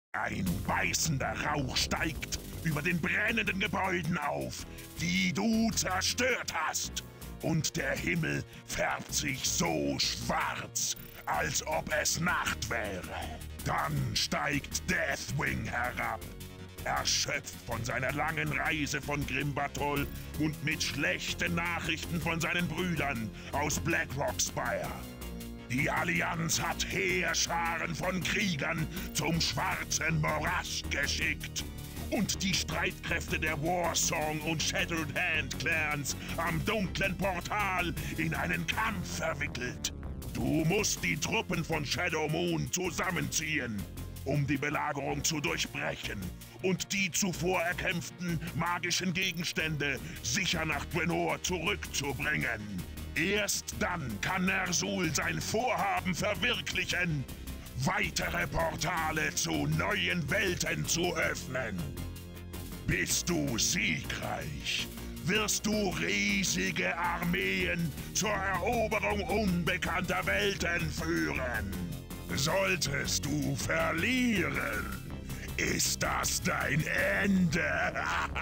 Ein beißender Rauch steigt über den brennenden Gebäuden auf, die du zerstört hast. Und der Himmel färbt sich so schwarz, als ob es Nacht wäre. Dann steigt Deathwing herab, erschöpft von seiner langen Reise von Grimbatol und mit schlechten Nachrichten von seinen Brüdern aus Blackrock Spire. Die Allianz hat Heerscharen von Kriegern zum schwarzen Morast geschickt und die Streitkräfte der Warsong und Shattered Hand Clans am dunklen Portal in einen Kampf verwickelt. Du musst die Truppen von Shadow Moon zusammenziehen, um die Belagerung zu durchbrechen und die zuvor erkämpften magischen Gegenstände sicher nach Draenor zurückzubringen. Erst dann kann Ner'zhul sein Vorhaben verwirklichen, weitere Portale zu neuen Welten zu öffnen. Bist du siegreich, wirst du riesige Armeen zur Eroberung unbekannter Welten führen. Solltest du verlieren, ist das dein Ende.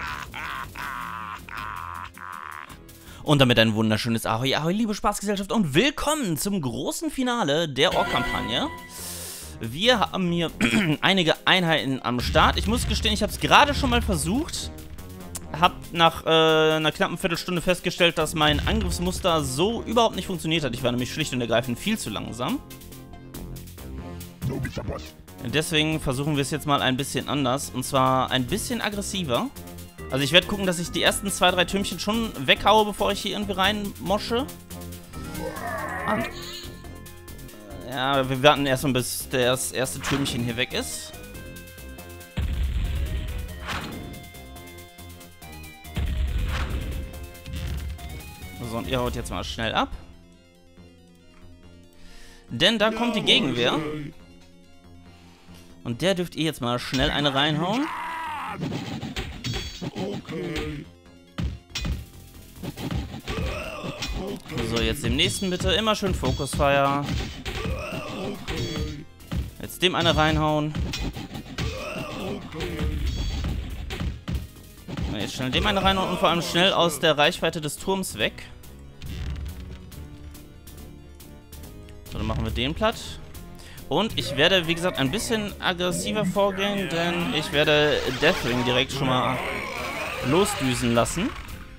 Und damit ein wunderschönes Ahoi, Ahoi, liebe Spaßgesellschaft und willkommen zum großen Finale der Ork-Kampagne. Wir haben hier einige Einheiten am Start. Ich muss gestehen, ich habe es gerade schon mal versucht. Hab nach einer knappen Viertelstunde festgestellt, dass mein Angriffsmuster so überhaupt nicht funktioniert hat. Ich war nämlich schlicht und ergreifend viel zu langsam. Deswegen versuchen wir es jetzt mal ein bisschen anders. Und zwar ein bisschen aggressiver. Also ich werde gucken, dass ich die ersten 2, 3 Türmchen schon weghaue, bevor ich hier irgendwie reinmosche. Und ja, wir warten erstmal, bis das erste Türmchen hier weg ist. So, und ihr haut jetzt mal schnell ab. Denn da kommt die Gegenwehr. Und der dürft ihr jetzt mal schnell eine reinhauen. So, jetzt dem nächsten bitte. Immer schön Focusfire. Jetzt dem eine reinhauen. Jetzt schnell dem eine reinhauen und vor allem schnell aus der Reichweite des Turms weg. So, dann machen wir den platt. Und ich werde, wie gesagt, ein bisschen aggressiver vorgehen, denn ich werde Deathwing direkt schon mal losdüsen lassen.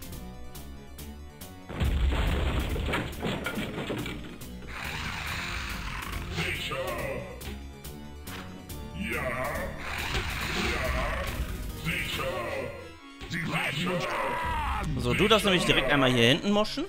So, du darfst nämlich direkt einmal hier hinten moschen.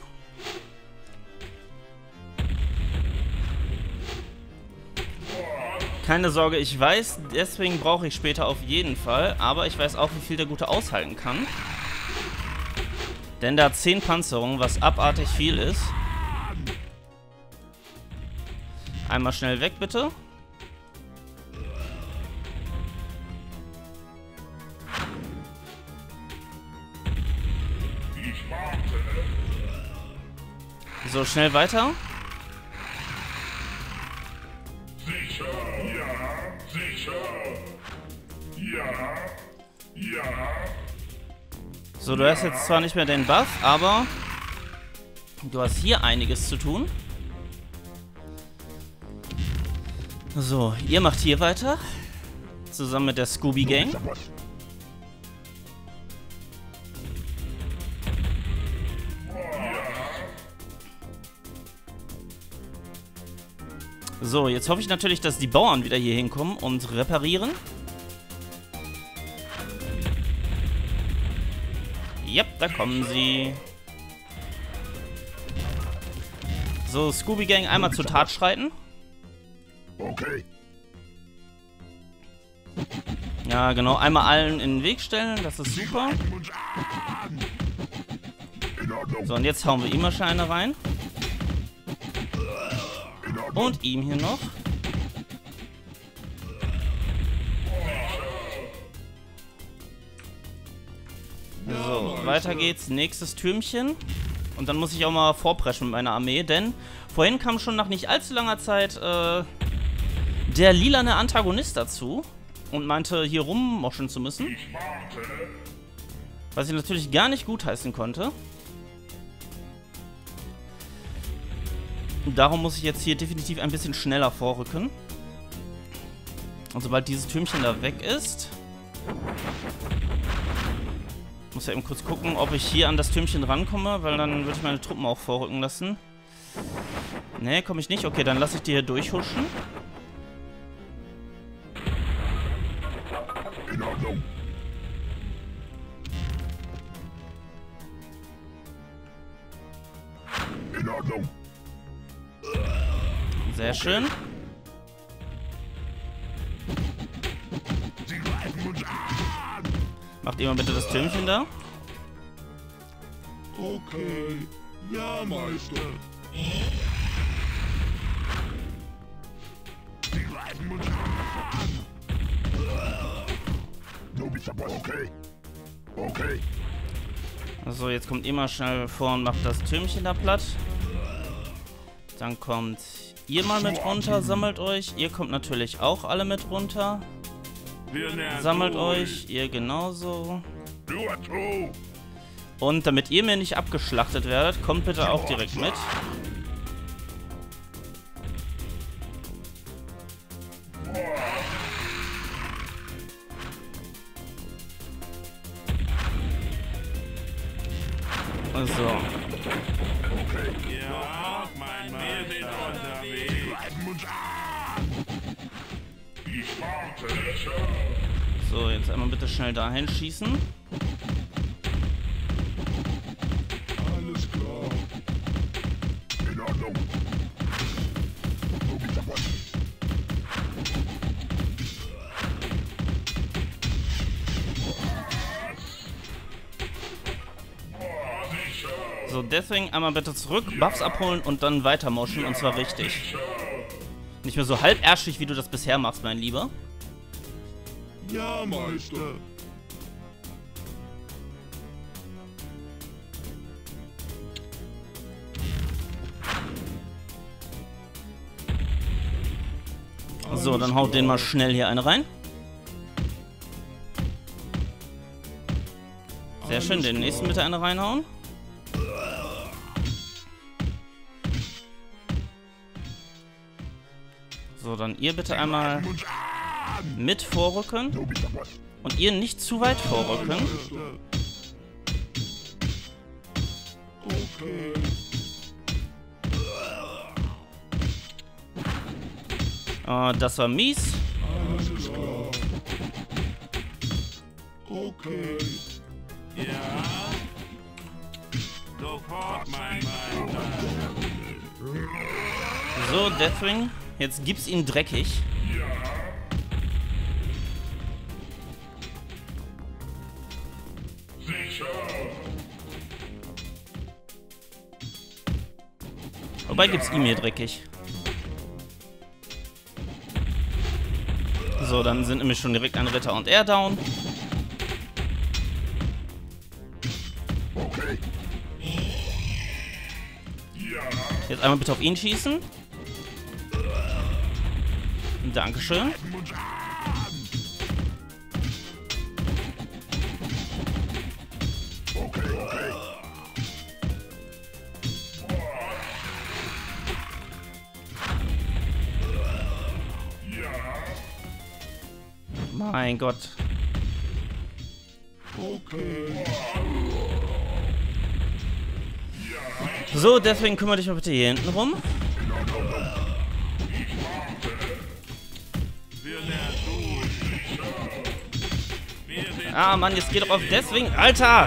Keine Sorge, ich weiß, deswegen brauche ich später auf jeden Fall, aber ich weiß auch, wie viel der Gute aushalten kann. Denn der hat 10 Panzerung, was abartig viel ist. Einmal schnell weg, bitte. So, schnell weiter. So, du hast jetzt zwar nicht mehr den Buff, aber du hast hier einiges zu tun. So, ihr macht hier weiter. Zusammen mit der Scooby Gang. So, jetzt hoffe ich natürlich, dass die Bauern wieder hier hinkommen und reparieren. Yep, da kommen sie. So, Scooby Gang einmal zur Tat schreiten. Okay. Ja, genau, einmal allen in den Weg stellen, das ist super. So, und jetzt hauen wir ihm mal Scheine rein. Und ihm hier noch. So, weiter geht's. Nächstes Türmchen. Und dann muss ich auch mal vorpreschen mit meiner Armee, denn vorhin kam schon nach nicht allzu langer Zeit der lilane Antagonist dazu. und meinte, hier rummoschen zu müssen. Was ich natürlich gar nicht gutheißen konnte. Und darum muss ich jetzt hier definitiv ein bisschen schneller vorrücken. Und sobald dieses Türmchen da weg ist... Muss ja eben kurz gucken, ob ich hier an das Türmchen rankomme, weil dann würde ich meine Truppen auch vorrücken lassen. Ne, komme ich nicht. Okay, dann lasse ich die hier durchhuschen. In Ordnung. In Ordnung. Sehr schön. Sie greifen uns an. Macht ihr mal bitte das Türmchen da. Okay. Ja, Meister. Sie greifen uns an. Du bist dabei, okay. Okay. So, jetzt kommt ihr mal schnell vor und macht das Türmchen da platt. Dann kommt ihr mal mit runter, sammelt euch. Ihr kommt natürlich auch alle mit runter. Sammelt euch, ihr genauso. Und damit ihr mir nicht abgeschlachtet werdet, kommt bitte auch direkt mit. So. Ja, mein Meister. Wir greifen uns an. Ich warte. So, jetzt einmal bitte schnell dahin schießen. Alles klar. In Ordnung. Du bist dabei. So, deswegen einmal bitte zurück, Buffs abholen und dann weiter moschen, und zwar richtig. Nicht mehr so halbärschig, wie du das bisher machst, mein Lieber. Ja, Meister. So, dann haut den mal schnell hier eine rein. Sehr schön, den nächsten bitte eine reinhauen. So, dann ihr bitte einmal mit vorrücken. Und ihr nicht zu weit vorrücken. Okay. Das war mies. Alles ist klar. Okay. Ja. Sofort, mein Meister. So, Deathwing. Jetzt gib's ihn dreckig. Sicher. Wobei gibt's ihm hier dreckig. So, dann sind nämlich schon direkt ein Ritter und er down. Okay. Jetzt einmal bitte auf ihn schießen. Dankeschön. Okay, okay. Mein Gott. Okay. So, deswegen kümmere dich mal bitte hier hinten rum. Ah, Mann, jetzt geht doch auf deswegen. Alter!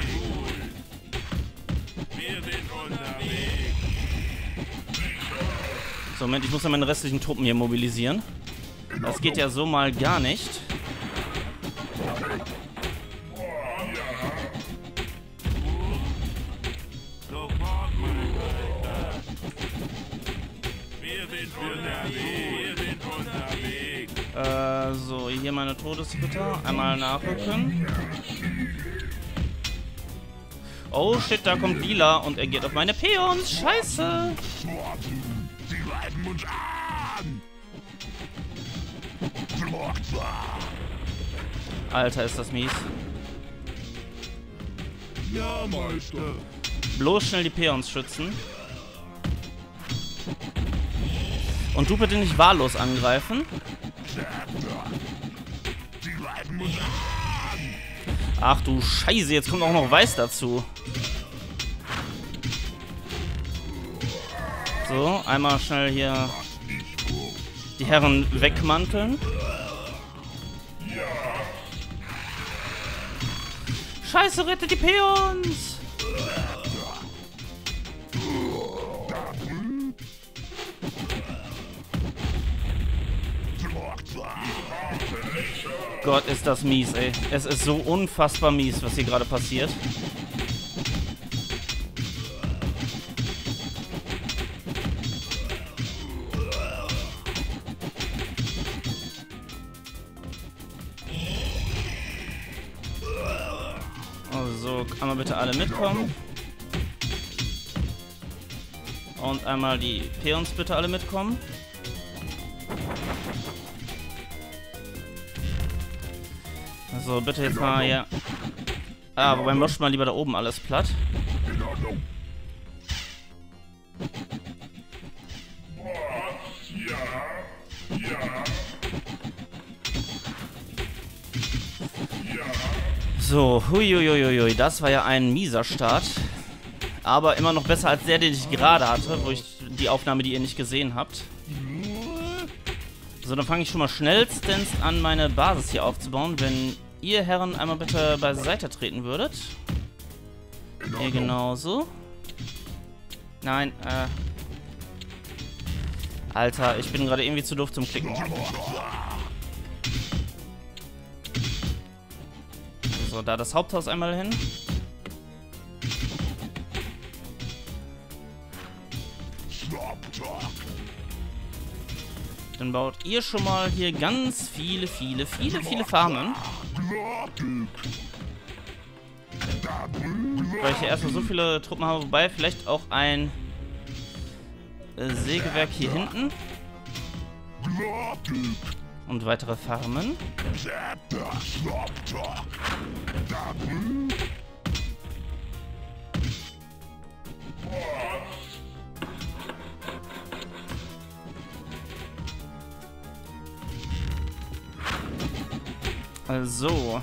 So, Moment, ich muss ja meine restlichen Truppen hier mobilisieren. Das geht ja so mal gar nicht. So, hier meine Todesritter. Einmal nachrücken. Oh shit, da kommt Lila und er geht auf meine Peons. Scheiße! Sie greifen uns an! Alter, ist das mies. Ja, Meister. Bloß schnell die Peons schützen. Und du bitte nicht wahllos angreifen. Ach du Scheiße, jetzt kommt auch noch Weiß dazu. So, einmal schnell hier die Herren wegmanteln. Scheiße, rettet die Peons! Gott, ist das mies, ey. Es ist so unfassbar mies, was hier gerade passiert. Also, einmal bitte alle mitkommen. Und einmal die Peons bitte alle mitkommen. So, bitte jetzt mal hier. Ah, wobei moscht mal lieber da oben alles platt. So, huiuiuiui, das war ja ein mieser Start. Aber immer noch besser als der, den ich gerade hatte, wo ich die Aufnahme, die ihr nicht gesehen habt. So, dann fange ich schon mal schnellstens an, meine Basis hier aufzubauen, wenn ihr Herren einmal bitte beiseite treten würdet. Ihr genauso. Nein, Alter, ich bin gerade irgendwie zu doof zum Klicken. So, da das Haupthaus einmal hin. Dann baut ihr schon mal hier ganz viele Farmen. Weil ich hier erstmal so viele Truppen habe, wobei vielleicht auch ein Sägewerk hier hinten. Und weitere Farmen. Also.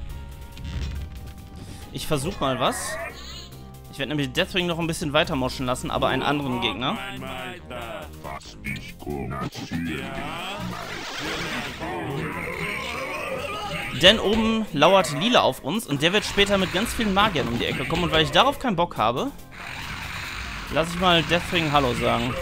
Ich versuche mal was. Ich werde nämlich Deathwing noch ein bisschen weiter moschen lassen, aber einen anderen Gegner. Denn oben lauert Lila auf uns und der wird später mit ganz vielen Magiern um die Ecke kommen. Und weil ich darauf keinen Bock habe, lasse ich mal Deathwing Hallo sagen.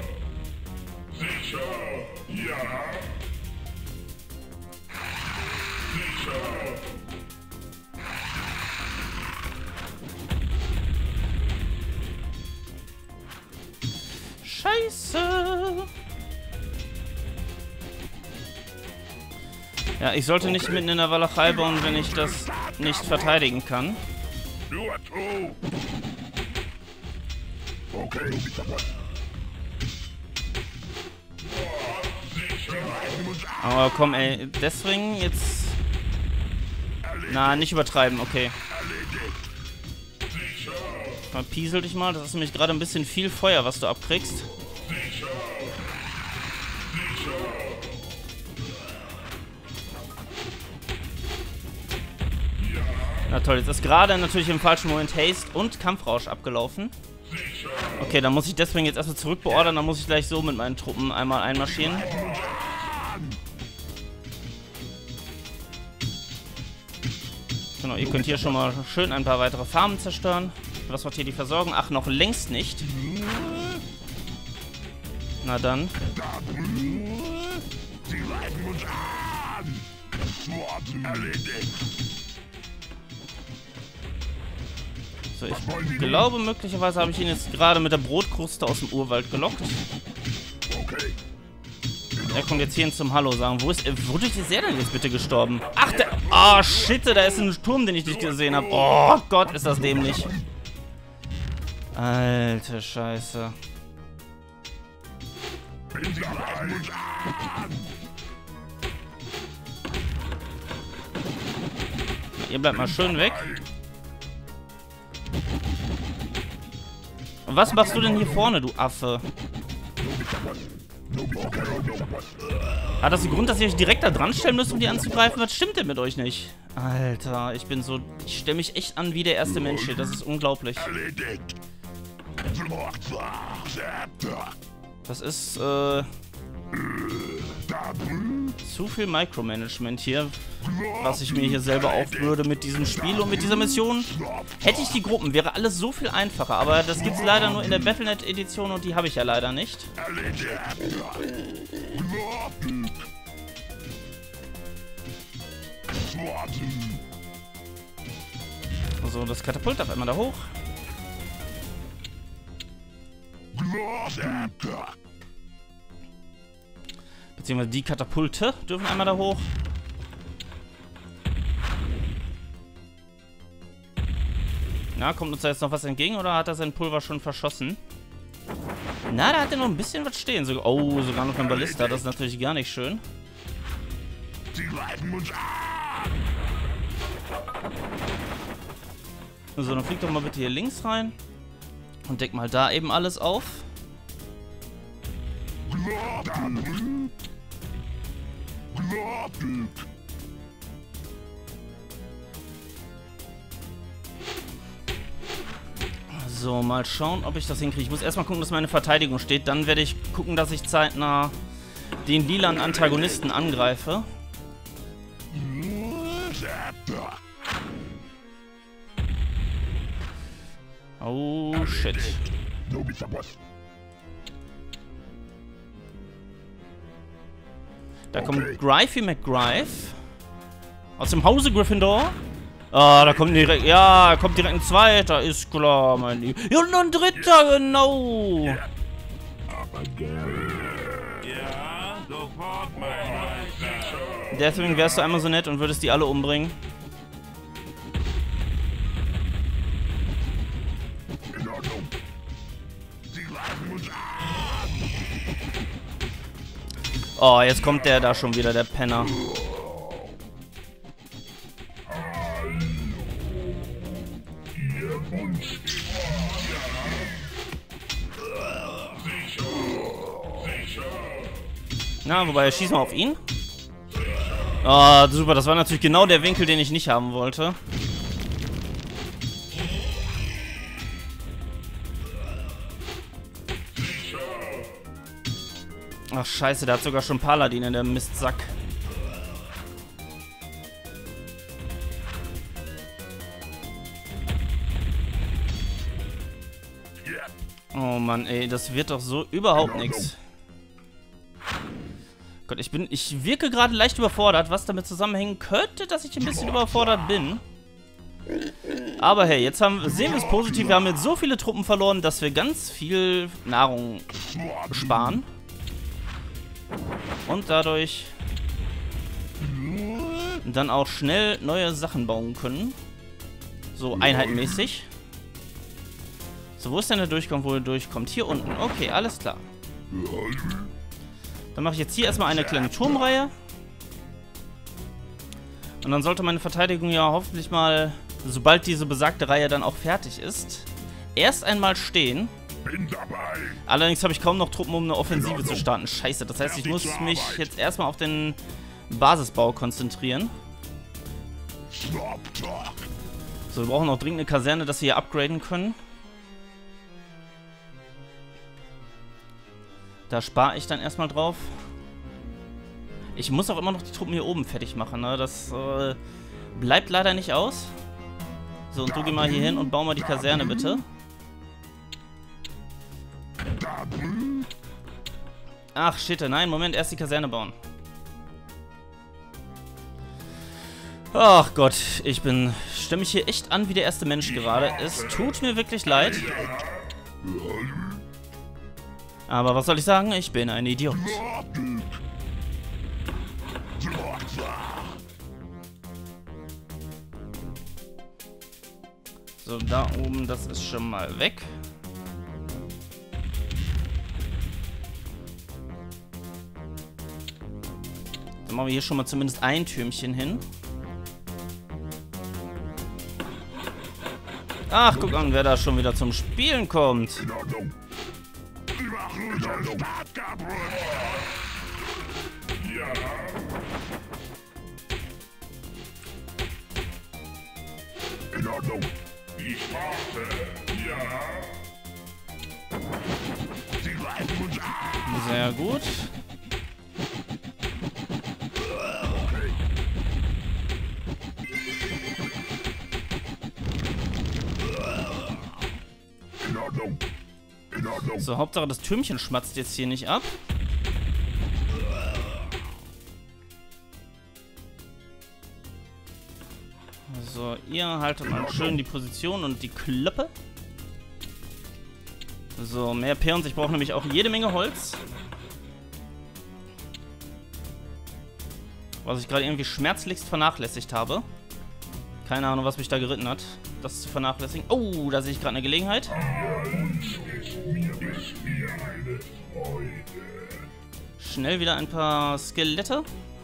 Scheiße! Ja, ich sollte nicht mitten in der Walachei bauen, wenn ich das nicht verteidigen kann. Aber komm, ey, deswegen jetzt... Na, nicht übertreiben, okay. Verpiesel dich mal, das ist nämlich gerade ein bisschen viel Feuer, was du abkriegst. Na toll, jetzt ist gerade natürlich im falschen Moment Haste und Kampfrausch abgelaufen. Okay, dann muss ich deswegen jetzt erstmal zurückbeordern, dann muss ich gleich so mit meinen Truppen einmal einmarschieren. Genau, ihr könnt hier schon mal schön ein paar weitere Farmen zerstören. Was macht hier die Versorgung? Ach, noch längst nicht. Na dann. So, ich glaube, möglicherweise habe ich ihn jetzt gerade mit der Brotkruste aus dem Urwald gelockt. Er kommt jetzt hierhin zum Hallo sagen. Wodurch ist er denn jetzt bitte gestorben? Ach, der... Oh, shit, da ist ein Turm, den ich nicht gesehen habe. Oh Gott, ist das dämlich. Alter Scheiße. Ihr bleibt mal schön weg. Und was machst du denn hier vorne, du Affe? Hat das den Grund, dass ihr euch direkt da dran stellen müsst, um die anzugreifen? Was stimmt denn mit euch nicht? Alter, ich bin so... Ich stelle mich echt an wie der erste Mensch hier. Das ist unglaublich. Das ist, zu viel Micromanagement hier, was ich mir hier selber aufbürde mit diesem Spiel und mit dieser Mission. Hätte ich die Gruppen, wäre alles so viel einfacher, aber das gibt es leider nur in der Battle.net-Edition und die habe ich ja leider nicht. So, das Katapult darf einmal da hoch. Beziehungsweise die Katapulte dürfen einmal da hoch. Na, kommt uns da jetzt noch was entgegen oder hat er sein Pulver schon verschossen? Na, da hat er noch ein bisschen was stehen. Oh, sogar noch ein Ballista. Das ist natürlich gar nicht schön. So, dann fliegt doch mal bitte hier links rein. Und deck mal da eben alles auf. So, mal schauen, ob ich das hinkriege. Ich muss erstmal gucken, dass meine Verteidigung steht. Dann werde ich gucken, dass ich zeitnah den lilanen Antagonisten angreife. Oh, shit. Da kommt Grifey McGrife aus dem Hause Gryffindor. Ah, da kommt direkt, ja, kommt direkt ein zweiter, ist klar, mein Lieber. Ja, und ein dritter, genau. Ja, sofort, mein Meister. Deswegen wärst du einmal so nett und würdest die alle umbringen. Oh, jetzt kommt der da schon wieder, der Penner. Na, wobei, schieß mal auf ihn. Oh, super, das war natürlich genau der Winkel, den ich nicht haben wollte. Ach, scheiße, der hat sogar schon Paladin in der Mistsack. Oh Mann, ey, das wird doch so überhaupt nichts. Gott, ich wirke gerade leicht überfordert, was damit zusammenhängen könnte, dass ich ein bisschen überfordert bin. Aber hey, jetzt sehen wir es positiv, wir haben jetzt so viele Truppen verloren, dass wir ganz viel Nahrung sparen. Und dadurch dann auch schnell neue Sachen bauen können. So einheitenmäßig. So, wo ist denn der Durchgang, wo er durchkommt? Hier unten. Okay, alles klar. Dann mache ich jetzt hier erstmal eine kleine Turmreihe. Und dann sollte meine Verteidigung ja hoffentlich mal, sobald diese besagte Reihe dann auch fertig ist, erst einmal stehen. Bin dabei. Allerdings habe ich kaum noch Truppen, um eine Offensive zu starten. Scheiße, das heißt, ich muss mich jetzt erstmal auf den Basisbau konzentrieren. So, wir brauchen noch dringend eine Kaserne, dass wir hier upgraden können. Da spare ich dann erstmal drauf. Ich muss auch immer noch die Truppen hier oben fertig machen, ne? Das bleibt leider nicht aus. So, und du geh mal hier hin und bau mal die Kaserne, bitte. Ach, shit, nein, Moment, erst die Kaserne bauen. Ach Gott, stelle mich hier echt an wie der erste Mensch gerade. Es tut mir wirklich leid. Aber was soll ich sagen? Ich bin ein Idiot. So, da oben, das ist schon mal weg. Dann machen wir hier schon mal zumindest ein Türmchen hin. Ach, guck an, wer da schon wieder zum Spielen kommt. In Ordnung. Sie machen unseren Staat kaputt. Ja. In Ordnung. Ich warte. Ja. Sie greifen uns an. Sehr gut. In Ordnung. In Ordnung. So, Hauptsache das Türmchen schmatzt jetzt hier nicht ab. So, ihr haltet mal schön die Position und die Klöppe. So, mehr Peons. Ich brauche nämlich auch jede Menge Holz. Was ich gerade irgendwie schmerzlichst vernachlässigt habe. Keine Ahnung, was mich da geritten hat, das zu vernachlässigen. Oh, da sehe ich gerade eine Gelegenheit. Schnell wieder ein paar Skelette.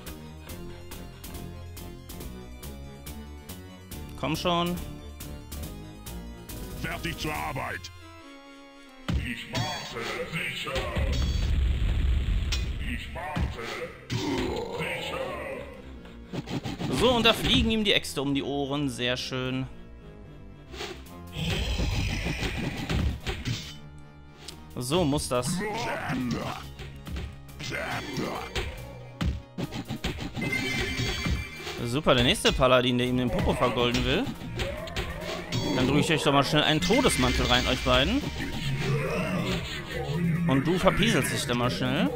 Komm schon. Fertig zur Arbeit. Ich warte. Sicher. Ich warte. Sicher. So, und da fliegen ihm die Äxte um die Ohren. Sehr schön. So muss das. Super, der nächste Paladin, der ihm den Popo vergolden will. Dann drücke ich euch doch mal schnell einen Todesmantel rein, euch beiden. Und du verpieselst dich dann mal schnell.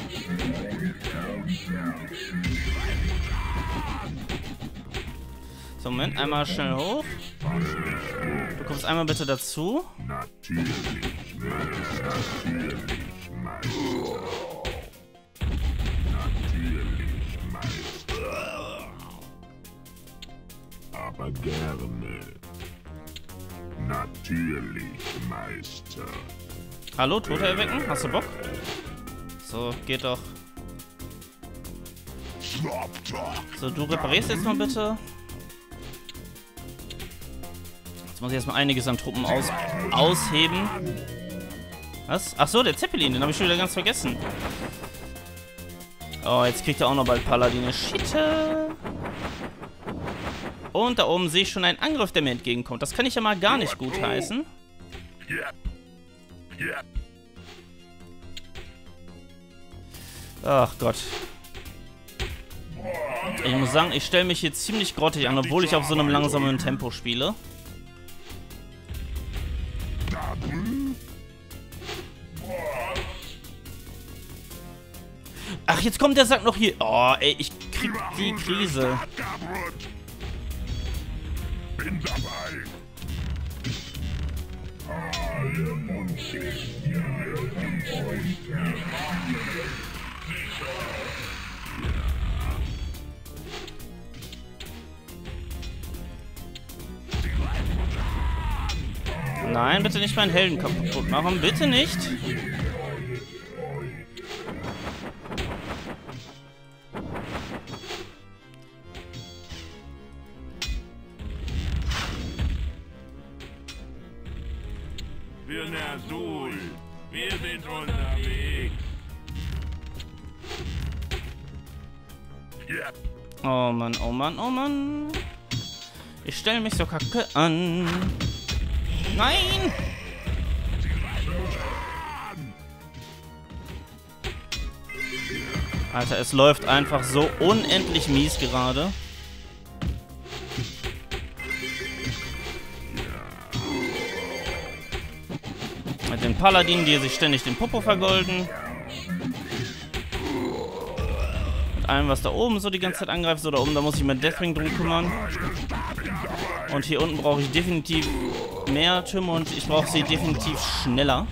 So, Moment, einmal schnell hoch. Du kommst einmal bitte dazu. Natürlich, Meister. Aber gerne. Natürlich, Meister. Hallo, Tote erwecken? Hast du Bock? So, geht doch. So, du reparierst jetzt mal bitte. Jetzt muss ich erstmal einiges an Truppen ausheben. Was? Ach so, der Zeppelin, den habe ich schon wieder ganz vergessen. Oh, jetzt kriegt er auch noch bald Paladine. Schitte. Und da oben sehe ich schon einen Angriff, der mir entgegenkommt. Das kann ich ja mal gar nicht gut heißen. Ach Gott. Ich muss sagen, ich stelle mich hier ziemlich grottig an, obwohl ich auf so einem langsamen Tempo spiele. Ach, jetzt kommt der Sack noch hier. Oh, ey, ich krieg die Krise. Bin dabei. Nein, bitte nicht meinen Helden kaputt machen. Bitte nicht. Für Ner'zhul. Wir sind unterwegs. Oh Mann, oh Mann, oh Mann. Ich stelle mich so kacke an. Nein! Alter, es läuft einfach so unendlich mies gerade. Mit den Paladinen, die sich ständig den Popo vergolden. Mit allem, was da oben so die ganze Zeit angreift. So, da oben, da muss ich mir Deathwing drum kümmern. Und hier unten brauche ich definitiv mehr Türme und ich brauche sie definitiv schneller.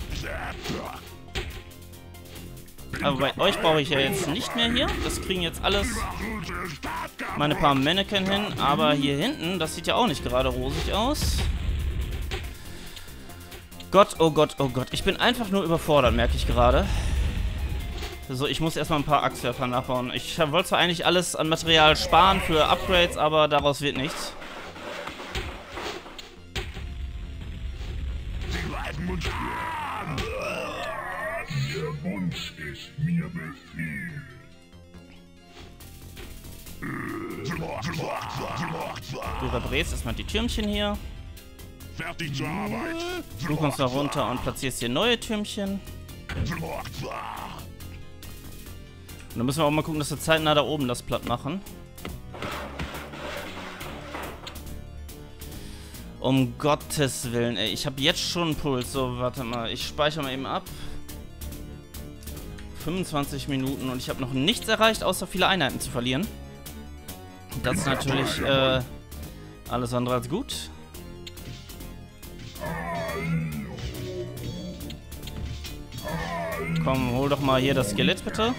Aber bei euch brauche ich ja jetzt nicht mehr hier. Das kriegen jetzt alles meine paar Mannequin hin. Aber hier hinten, das sieht ja auch nicht gerade rosig aus. Gott, oh Gott, oh Gott. Ich bin einfach nur überfordert, merke ich gerade. So, ich muss erstmal ein paar Axtwerfer nachbauen. Ich wollte zwar eigentlich alles an Material sparen für Upgrades, aber daraus wird nichts. Befehl. Du reparierst erstmal die Türmchen hier. Fertig zur Arbeit. Du kommst da runter und platzierst hier neue Türmchen. Und dann müssen wir auch mal gucken, dass wir zeitnah da oben das platt machen. Um Gottes Willen, ey. Ich habe jetzt schon einen Puls. So, warte mal. Ich speichere mal eben ab. 25 Minuten und ich habe noch nichts erreicht, außer viele Einheiten zu verlieren. Das ist natürlich alles andere als gut. Komm, hol doch mal hier das Skelett, bitte.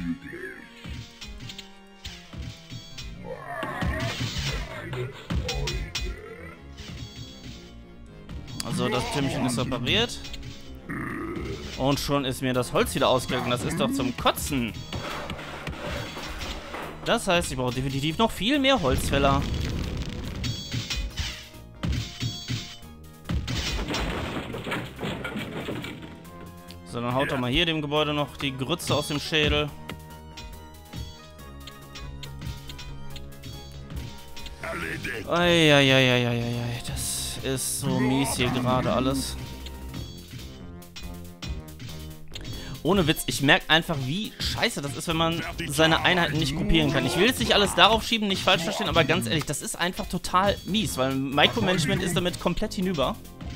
Also, das Türmchen ist repariert. Und schon ist mir das Holz wieder ausgegangen. Das ist doch zum Kotzen. Das heißt, ich brauche definitiv noch viel mehr Holzfäller. So, dann haut doch mal hier dem Gebäude noch die Grütze aus dem Schädel. Eieieiei, das ist so mies hier gerade alles. Ohne Witz, ich merke einfach, wie scheiße das ist, wenn man seine Einheiten nicht gruppieren kann. Ich will jetzt nicht alles darauf schieben, nicht falsch verstehen, aber ganz ehrlich, das ist einfach total mies, weil Micromanagement ist damit komplett hinüber.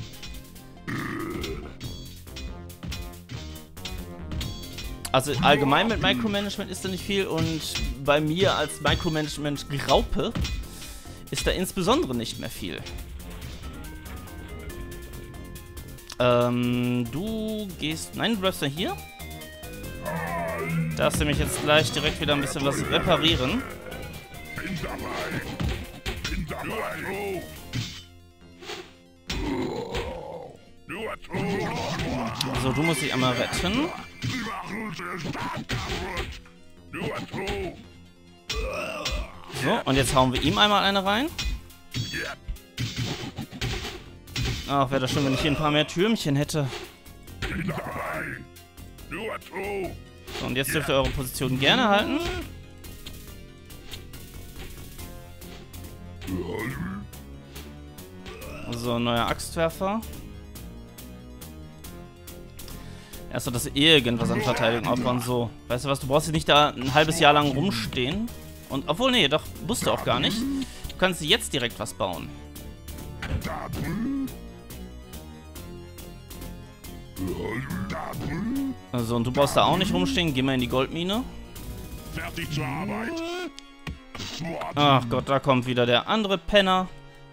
Also allgemein mit Micromanagement ist da nicht viel und bei mir als Micromanagement-Graupe ist da insbesondere nicht mehr viel. Du gehst... Nein, du bleibst da hier. Darfst du mich jetzt gleich direkt wieder ein bisschen was reparieren. Bin dabei. Bin dabei. So, du musst dich einmal retten. So, und jetzt hauen wir ihm einmal eine rein. Ach, wäre das schön, wenn ich hier ein paar mehr Türmchen hätte. So, und jetzt dürft ihr eure Position gerne halten. So, neuer Axtwerfer. Erst so, dass wir irgendwas an Verteidigung aufbauen. So, weißt du was, du brauchst jetzt nicht da ein halbes Jahr lang rumstehen. Und, obwohl, nee, doch, musst du auch gar nicht. Du kannst jetzt direkt was bauen. Also, und du brauchst da auch nicht rumstehen. Geh mal in die Goldmine. Fertig zur Arbeit. Ach Gott, da kommt wieder der andere Penner.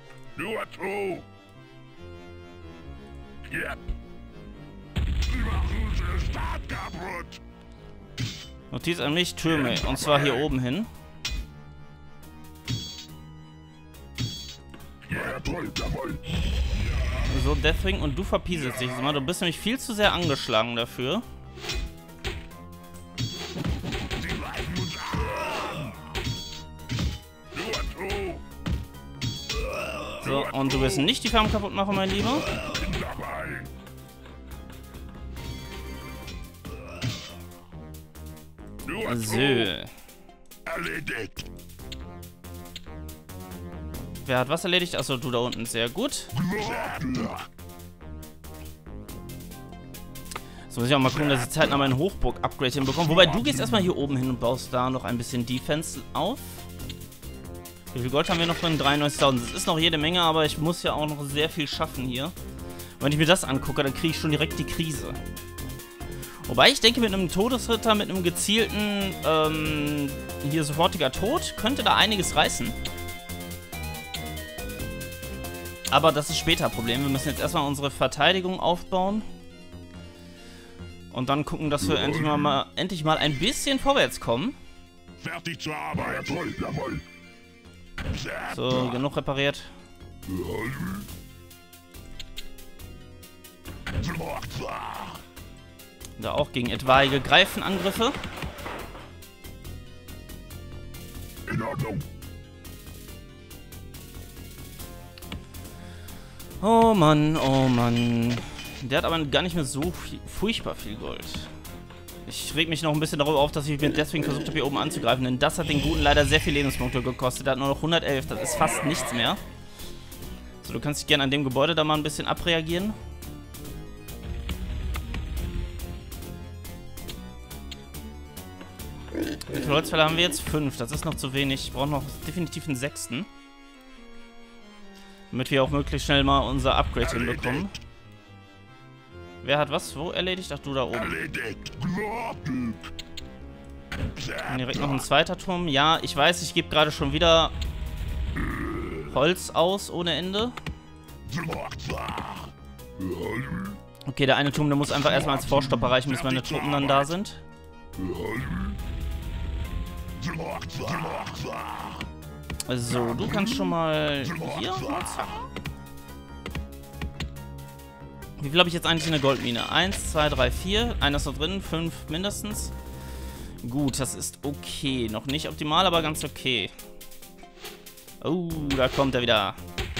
Notiz an mich, Türme. Und zwar hier oben hin. So, Deathwing, und du verpieselst dich. Du bist nämlich viel zu sehr angeschlagen dafür. So, und du wirst nicht die Farm kaputt machen, mein Lieber. So. Erledigt. Wer hat was erledigt? Achso, du da unten. Sehr gut. So muss ich auch mal gucken, dass ich zeitnah meinen Hochburg-Upgrade hinbekomme. Wobei, du gehst erstmal hier oben hin und baust da noch ein bisschen Defense auf. Wie viel Gold haben wir noch drin? 93.000. Das ist noch jede Menge, aber ich muss ja auch noch sehr viel schaffen hier. Und wenn ich mir das angucke, dann kriege ich schon direkt die Krise. Wobei ich denke, mit einem Todesritter, mit einem gezielten, hier sofortiger Tod, könnte da einiges reißen. Aber das ist später ein Problem. Wir müssen jetzt erstmal unsere Verteidigung aufbauen. Und dann gucken, dass wir endlich mal ein bisschen vorwärts kommen. Fertig zur Arbeit. So, genug repariert. Da auch gegen etwaige Greifenangriffe. In Ordnung. Oh Mann, oh Mann. Der hat aber gar nicht mehr so furchtbar viel Gold. Ich reg mich noch ein bisschen darüber auf, dass ich mir deswegen versucht habe, hier oben anzugreifen. Denn das hat den Guten leider sehr viel Lebenspunkte gekostet. Er hat nur noch 111. Das ist fast nichts mehr. So, du kannst dich gerne an dem Gebäude da mal ein bisschen abreagieren. Wie viele Holzfäller haben wir jetzt? 5. Das ist noch zu wenig. Ich brauche noch definitiv einen 6. Damit wir auch möglichst schnell mal unser Upgrade hinbekommen. Wer hat was? Wo erledigt? Ach, du da oben. Erledigt. Und direkt noch ein zweiter Turm. Ja, ich weiß, ich gebe gerade schon wieder Holz aus ohne Ende. Okay, der eine Turm, der muss einfach erstmal als Vorstopp erreichen, bis meine Truppen dann da sind. So, du kannst schon mal hier Holz hacken. Wie viel habe ich jetzt eigentlich in der Goldmine? 1, 2, 3, 4. Einer ist noch drin, 5 mindestens. Gut, das ist okay. Noch nicht optimal, aber ganz okay. Oh, da kommt er wieder.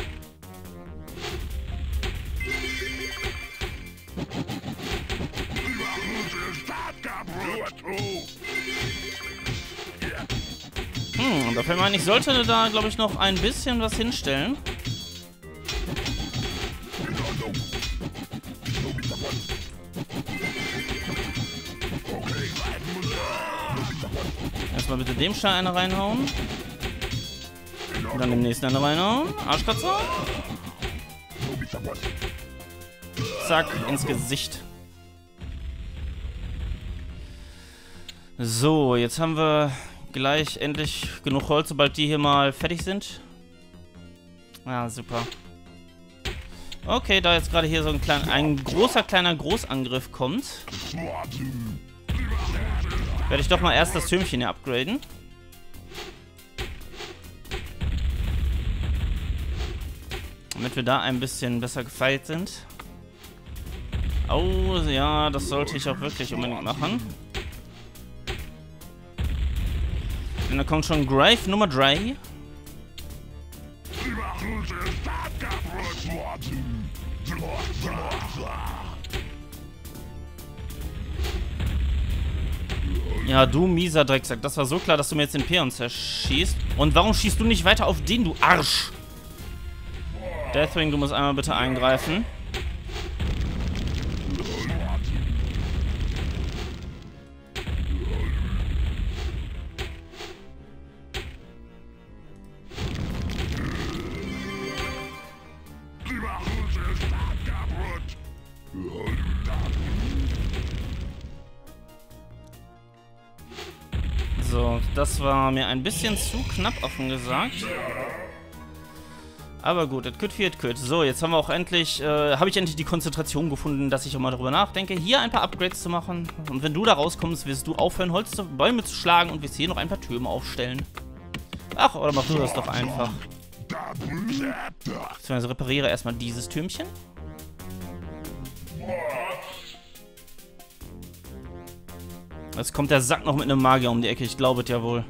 Dafür meine ich, sollte da, glaube ich, noch ein bisschen was hinstellen. Erstmal bitte dem Stein eine reinhauen. Und dann dem nächsten eine reinhauen. Arschkratzer. Zack, ins Gesicht. So, jetzt haben wir gleich endlich genug Holz, sobald die hier mal fertig sind. Ja, super. Okay, da jetzt gerade hier so ein großer kleiner Großangriff kommt, werde ich doch mal erst das Türmchen hier upgraden. Damit wir da ein bisschen besser gefeilt sind. Oh, ja, das sollte ich auch wirklich unbedingt machen. Und da kommt schon Grave Nummer 3. Ja, du mieser Drecksack. Das war so klar, dass du mir jetzt den Peon zerschießt. Und warum schießt du nicht weiter auf den, du Arsch? Deathwing, du musst einmal bitte eingreifen. So, das war mir ein bisschen zu knapp, offen gesagt. Aber gut, it could, it could. So, jetzt haben wir auch endlich, habe ich endlich die Konzentration gefunden, dass ich auch mal darüber nachdenke, hier ein paar Upgrades zu machen. Und wenn du da rauskommst, wirst du aufhören, Bäume zu schlagen und wirst hier noch ein paar Türme aufstellen. Ach, oder mach du das doch einfach. Beziehungsweise repariere erstmal dieses Türmchen. Jetzt kommt der Sack noch mit einem Magier um die Ecke, ich glaube es ja wohl.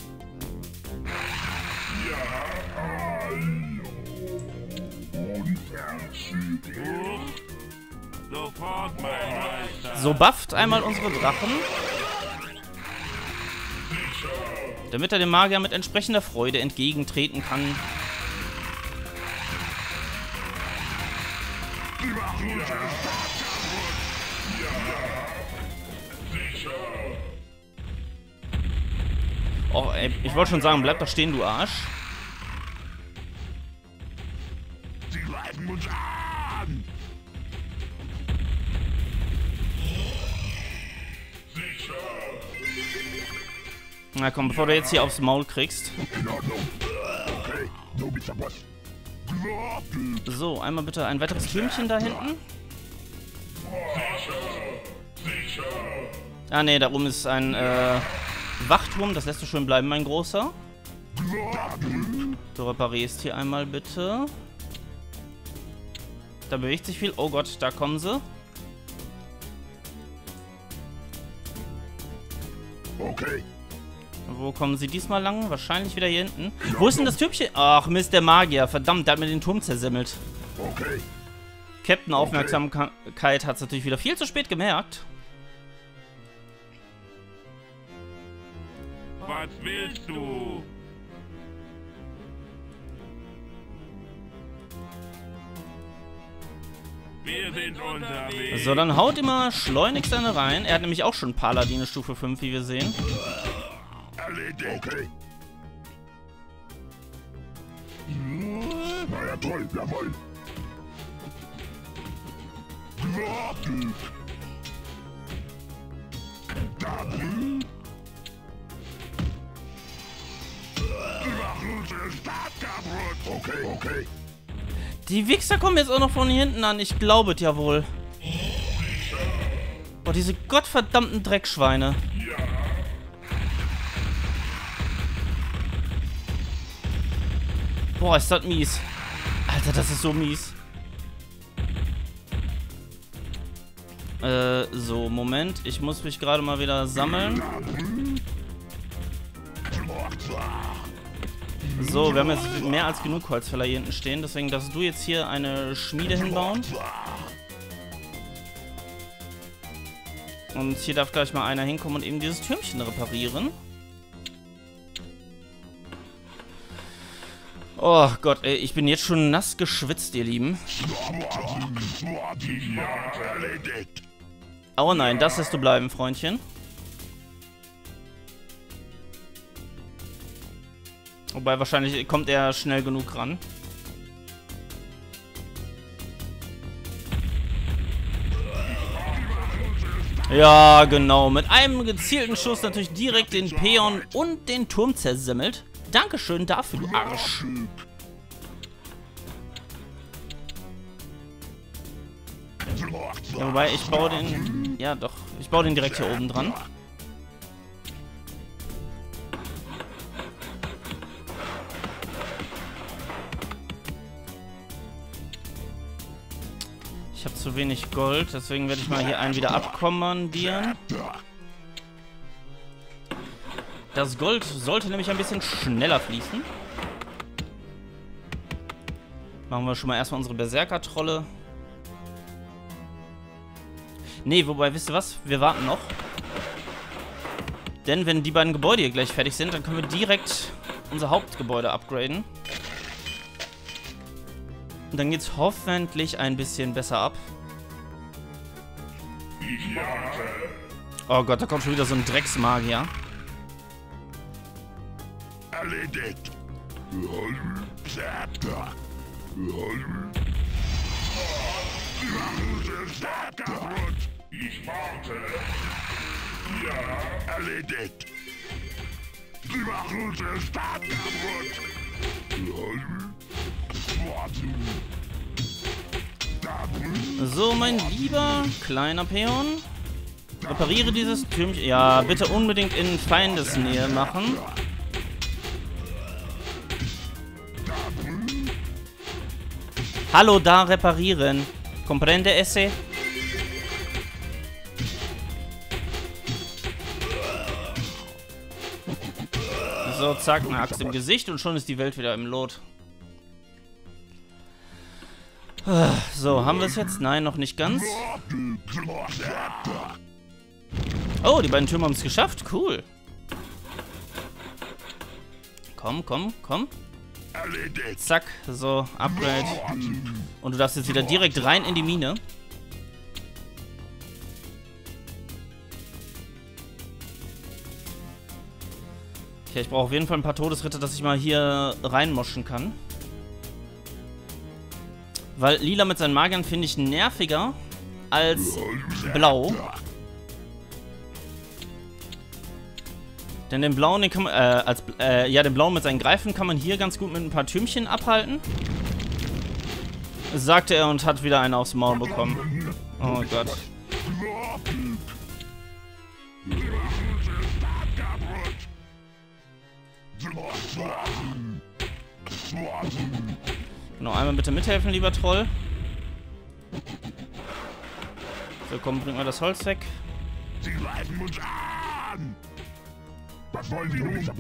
So, bufft einmal unsere Drachen. Damit er dem Magier mit entsprechender Freude entgegentreten kann. Oh, ey, ich wollte schon sagen, bleib doch stehen, du Arsch. Sie greifen uns an! Na komm, bevor du jetzt hier aufs Maul kriegst. So, einmal bitte ein weiteres Türmchen da hinten. Ah ne, da oben ist ein Wachturm, das lässt du schön bleiben, mein Großer. Du reparierst hier einmal bitte. Da bewegt sich viel. Oh Gott, da kommen sie. Okay. Wo kommen sie diesmal lang? Wahrscheinlich wieder hier hinten. Wo ist denn das Türmchen? Ach Mist, der Magier. Verdammt, der hat mir den Turm zersemmelt. Okay. Captain Aufmerksamkeit hat es natürlich wieder viel zu spät gemerkt. Was willst du? Wir sind unterwegs. So, dann haut immer schleunigst eine rein. Er hat nämlich auch schon Paladine Stufe 5, wie wir sehen. Erledigt. Okay. Na ja, toll, jawohl. Gewartet. Dann. Die machen unsere Stadt kaputt. Okay, okay. Die Wichser kommen jetzt auch noch von hier hinten an. Ich glaube es ja wohl. Boah, diese gottverdammten Dreckschweine. Boah, ist das mies. Alter, das ist so mies. So, Moment. Ich muss mich gerade mal wieder sammeln. So, wir haben jetzt mehr als genug Holzfäller hier hinten stehen. Deswegen darfst du jetzt hier eine Schmiede hinbauen. Und hier darf gleich mal einer hinkommen und eben dieses Türmchen reparieren. Oh Gott, ey, ich bin jetzt schon nass geschwitzt, ihr Lieben. Oh nein, das lässt du bleiben, Freundchen. Wobei wahrscheinlich kommt er schnell genug ran. Ja, genau. Mit einem gezielten Schuss natürlich direkt den Peon und den Turm zersemmelt. Dankeschön dafür, du Arsch. Ja, wobei, ich baue den... Ja, doch. Ich baue den direkt hier oben dran. Ich habe zu wenig Gold, deswegen werde ich mal hier einen wieder abkommandieren. Das Gold sollte nämlich ein bisschen schneller fließen. Machen wir schon mal erstmal unsere Berserker-Trolle. Nee, wobei, wisst ihr was? Wir warten noch. Denn wenn die beiden Gebäude hier gleich fertig sind, dann können wir direkt unser Hauptgebäude upgraden. Und dann geht's hoffentlich ein bisschen besser ab. Oh Gott, da kommt schon wieder so ein Drecksmagier. Erledigt. Ich warte. Ja, erledigt. Sie machen unsere Stadt kaputt. So, mein lieber kleiner Peon. Repariere dieses Türmchen. Ja, bitte unbedingt in Feindesnähe machen. Hallo, da reparieren. Comprende esse? So, zack, eine Axt im Gesicht und schon ist die Welt wieder im Lot. So, haben wir es jetzt? Nein, noch nicht ganz. Oh, die beiden Türme haben es geschafft. Cool. Komm, komm, komm. Zack, so, Upgrade. Und du darfst jetzt wieder direkt rein in die Mine. Okay, ich brauche auf jeden Fall ein paar Todesritter, dass ich mal hier reinmoschen kann. Weil Lila mit seinen Magiern finde ich nerviger als Blau. Denn den Blauen, den kann man, den Blauen mit seinen Greifen kann man hier ganz gut mit ein paar Türmchen abhalten. Sagte er und hat wieder einen aufs Maul bekommen. Oh Gott. Genau, einmal bitte mithelfen, lieber Troll. So, komm, bring mal das Holz weg. Sie greifen uns an! Was wollen Sie nun?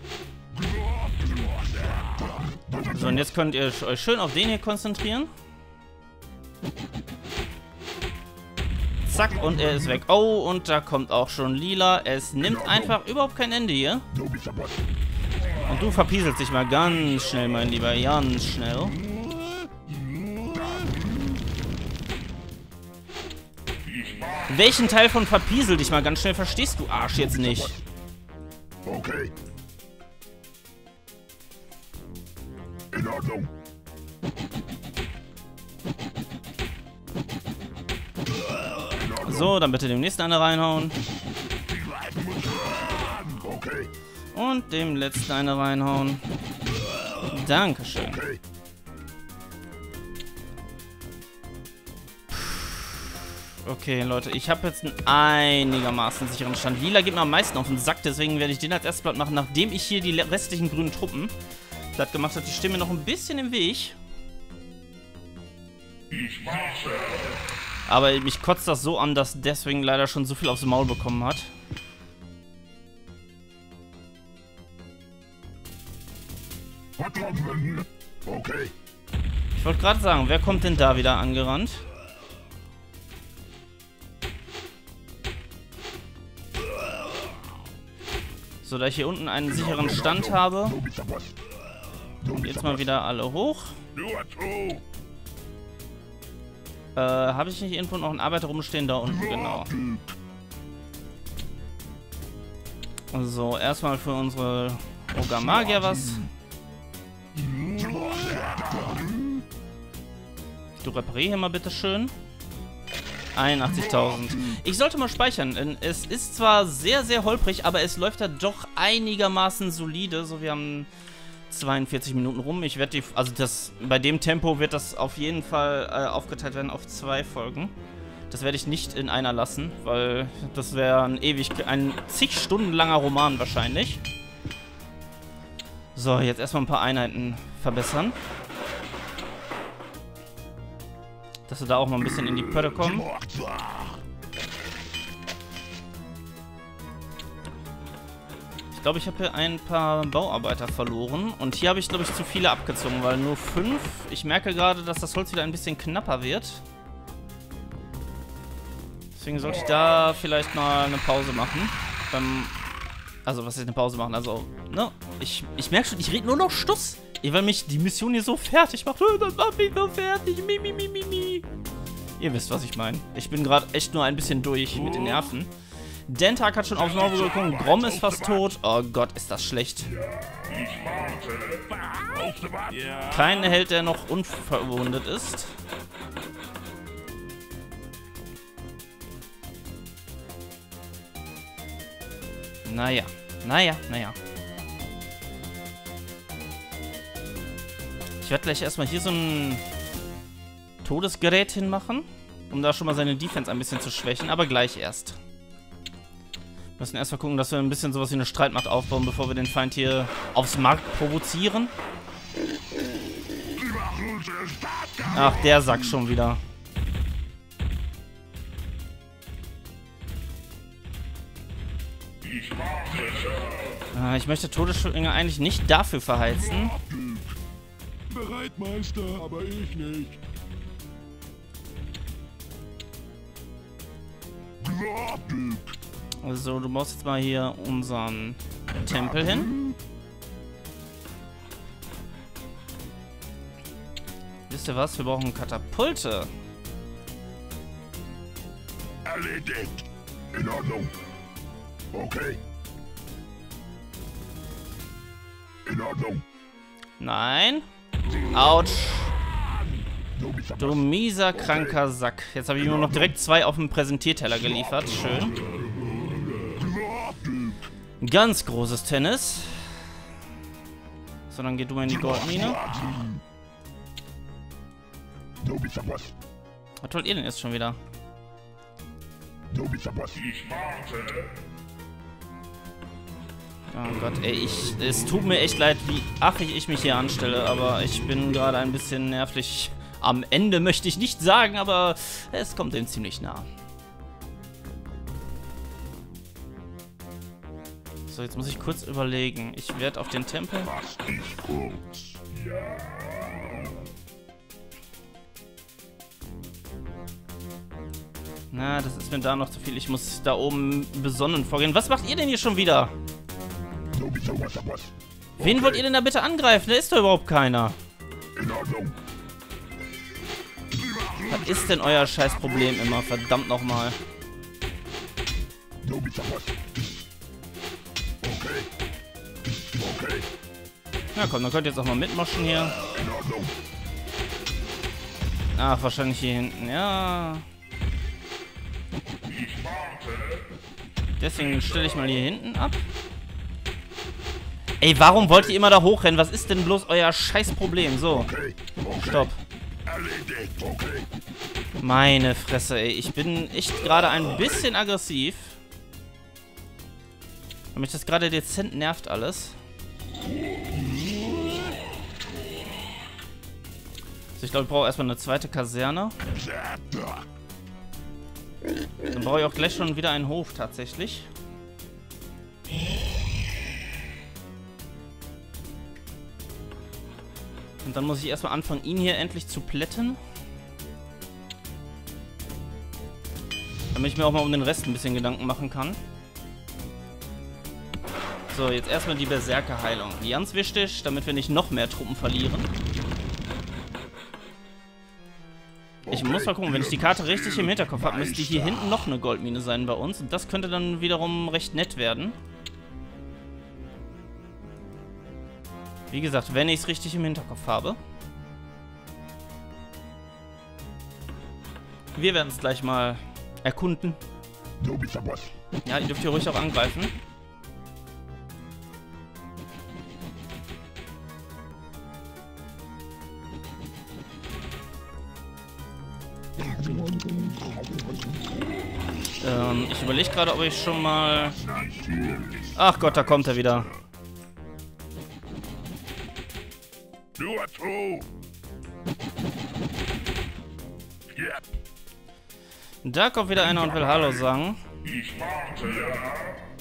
So, und jetzt könnt ihr euch schön auf den hier konzentrieren. Zack, und er ist weg. Oh, und da kommt auch schon Lila. Es nimmt einfach überhaupt kein Ende hier. Und du verpieselst dich mal ganz schnell, mein Lieber. Ganz schnell. Welchen Teil von verpiesel dich mal ganz schnell verstehst du, Arsch, jetzt nicht? Okay. In Ordnung. So, dann bitte dem nächsten eine reinhauen. Okay. Und dem letzten eine reinhauen. Dankeschön. Okay. Okay, Leute, ich habe jetzt einen einigermaßen sicheren Stand. Lila geht mir am meisten auf den Sack, deswegen werde ich den als erstes platt machen, nachdem ich hier die restlichen grünen Truppen platt gemacht habe. Die stehen mir noch ein bisschen im Weg. Aber mich kotzt das so an, dass deswegen leider schon so viel aufs Maul bekommen hat. Okay. Ich wollte gerade sagen, wer kommt denn da wieder angerannt? So, da ich hier unten einen sicheren Stand habe. Und jetzt mal wieder alle hoch. Habe ich nicht irgendwo noch einen Arbeiter rumstehen? Da unten, genau. So, erstmal für unsere Ogamagier was. Du reparier hier mal bitte schön. 81.000. Ich sollte mal speichern, denn es ist zwar sehr, sehr holprig, aber es läuft ja doch einigermaßen solide. So, wir haben 42 Minuten rum. Ich werde bei dem Tempo wird das auf jeden Fall aufgeteilt werden auf 2 Folgen. Das werde ich nicht in einer lassen, weil das wäre ein zig Stunden langer Roman wahrscheinlich. So, jetzt erstmal ein paar Einheiten verbessern. Dass wir da auch mal ein bisschen in die Pötte kommen. Ich glaube, ich habe hier ein paar Bauarbeiter verloren. Und hier habe ich, glaube ich, zu viele abgezogen, weil nur 5. Ich merke gerade, dass das Holz wieder ein bisschen knapper wird. Deswegen sollte ich da vielleicht mal eine Pause machen. Also, was ist eine Pause machen? Also, ne? Ich merke schon, ich rede nur noch Stuss. Weil mich die Mission hier so fertig macht. Das macht mich so fertig. Mi. Ihr wisst, was ich meine. Ich bin gerade echt nur ein bisschen durch mit den Nerven. Dentag hat schon aufs Maul gekommen. Grom ist fast tot. Oh Gott, ist das schlecht. Kein Held, der noch unverwundet ist. Naja. Ich werde gleich erstmal hier so ein Todesgerät hinmachen, um da schon mal seine Defense ein bisschen zu schwächen, aber gleich erst. Wir müssen erstmal gucken, dass wir ein bisschen sowas wie eine Streitmacht aufbauen, bevor wir den Feind hier aufs Markt provozieren. Ach, der Sack schon wieder. Ich möchte Todesschwinger eigentlich nicht dafür verheizen. Bereit, Meister, aber ich nicht. Also, du baust jetzt mal hier unseren Tempel hin. Wisst ihr was? Wir brauchen Katapulte. Erledigt. In Ordnung. Okay. In Ordnung. Nein. Autsch. Du mieser, kranker Sack. Jetzt habe ich nur noch direkt 2 auf dem Präsentierteller geliefert. Schön. Ganz großes Tennis. So, dann geh du mal in die Goldmine. Was wollt ihr denn jetzt schon wieder? Oh Gott, ey, es tut mir echt leid, wie affig ich mich hier anstelle, aber ich bin gerade ein bisschen nervlich. Am Ende möchte ich nicht sagen, aber es kommt dem ziemlich nah. So, jetzt muss ich kurz überlegen. Ich werde auf den Tempel... Na, das ist mir da noch zu viel. Ich muss da oben besonnen vorgehen. Was macht ihr denn hier schon wieder? Wen wollt ihr denn da bitte angreifen? Da ist doch überhaupt keiner. Was ist denn euer Scheißproblem immer? Verdammt nochmal. Na komm, dann könnt ihr jetzt auch mal mitmoschen hier. Ach, wahrscheinlich hier hinten. Ja. Deswegen stelle ich mal hier hinten ab. Ey, warum wollt ihr immer da hochrennen? Was ist denn bloß euer Scheißproblem? So. Stopp. Meine Fresse, ey. Ich bin echt gerade ein bisschen aggressiv. Weil mich das gerade dezent nervt alles. Also ich glaube, ich brauche erstmal eine zweite Kaserne. Dann brauche ich auch gleich schon wieder einen Hof tatsächlich. Und dann muss ich erstmal anfangen, ihn hier endlich zu plätten. Damit ich mir auch mal um den Rest ein bisschen Gedanken machen kann. So, jetzt erstmal die Berserker-Heilung. Ganz wichtig, damit wir nicht noch mehr Truppen verlieren. Ich muss mal gucken, wenn ich die Karte richtig im Hinterkopf habe, müsste hier hinten noch eine Goldmine sein bei uns. Und das könnte dann wiederum recht nett werden. Wie gesagt, wenn ich es richtig im Hinterkopf habe. Wir werden es gleich mal erkunden. Ja, ihr dürft hier ruhig auch angreifen. Ich überlege gerade, ob ich schon mal... Ach Gott, da kommt er wieder. Nur zu. Da kommt wieder einer und will Hallo sagen. Ich warte, ja.